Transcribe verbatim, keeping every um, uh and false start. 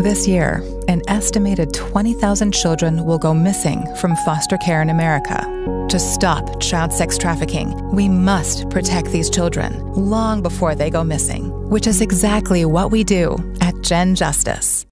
This year, an estimated twenty thousand children will go missing from foster care in America. To stop child sex trafficking, we must protect these children long before they go missing, which is exactly what we do at Gen Justice.